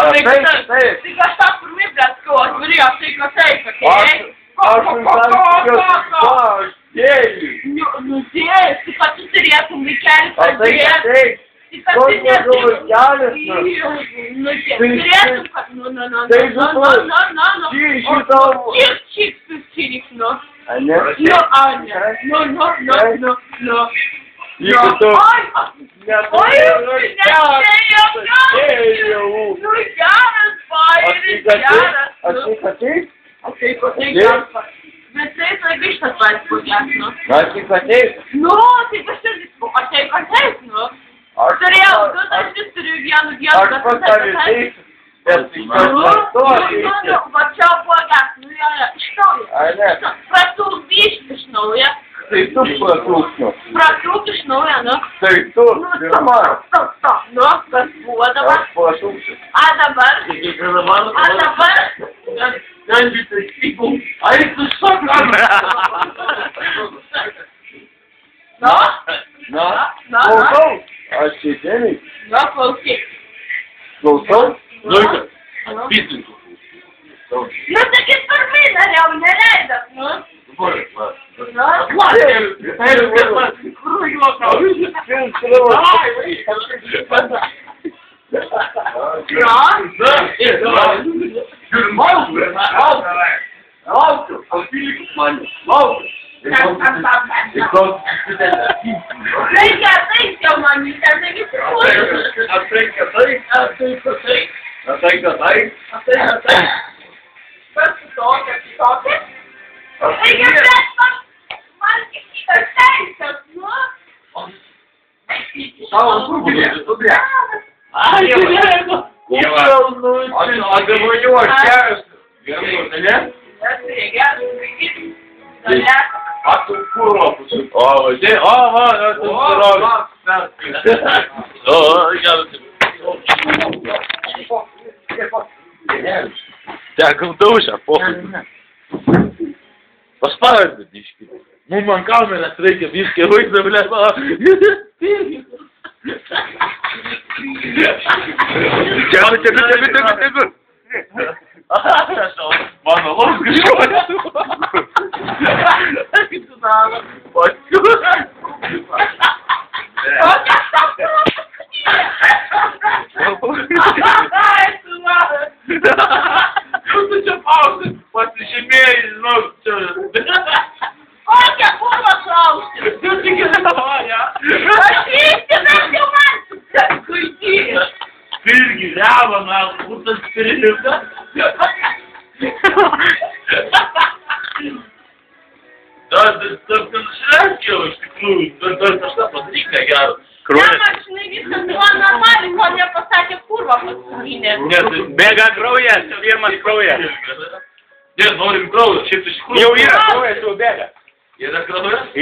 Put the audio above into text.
Tai kažką pirmai, bet ko atvirėjo, tai ko taip, okei? Aš dėjus. Nu dėjus, tai kad tu turėtum vaikelį padėjęs. Tai kad tu turėtum, kad nu. Čik, nu. Ne? Nu, Anya, nu. Jeigu tu... Oi, nu geras, bairis, geras. Aš tai pateik? O tai geras. Bet tai grįžtas bairis pagės, nu. Aš tai pateik? Nu, tai pasirdys, aš tai pateik, nu. Turėjau, du taškus turiu vienu, Aš pas tavį teisiu. Bet tai kas to teisiu? Va čia pagės, nu jo, iš naujo. Ar ne? Pratrūk biškį iš naujo. Tai tu pratrūksnu. Pratrūk iš naujo, nu. Tai tu, pirma. Nu, kas buvo dabar? Aš pratrūksiu. A dabar? Ai, tu šokam. Na? Klausau? Aš čia dėmės. Na, klausyk. Klausau? Pizzininku. Nu, taigi pirmai norėjau, neleidat, nu. Reikia mamytė, taigi Kas tokia? Reikia bet man tik šitas teisės, nu. Ai, jeigu. Aš galvoju, aš geras. Gerai, ne? A tu kurva pusiu. O, važiai, tu geras. Tekam daužą, pohui. Paspaudė, biškį. Mums man kameras reikia, biškį, vaizdą, ble. Tegu. Mano loskas šuoja. Kaip tu daro? Tu čia pauzai, pasižymėjai, žinau, čia. Kokia kurva klausti? Tu tik įsavoja. Aš įstimės jau man kuitys. Irgi reva, man, būtas piriliukas. Dar nusilenkiau, iš tikrųjų, dar kažką padaryk negero. Ne, man žinai viskas buvo normaliai, ko nepasakė kurva paskutinė. Bėga kraujas, pirmas kraujas. Ne, norim kraujas, šiaip iš tikrųjų. Jau yra kraujas, jau bėga. Yra kraujas?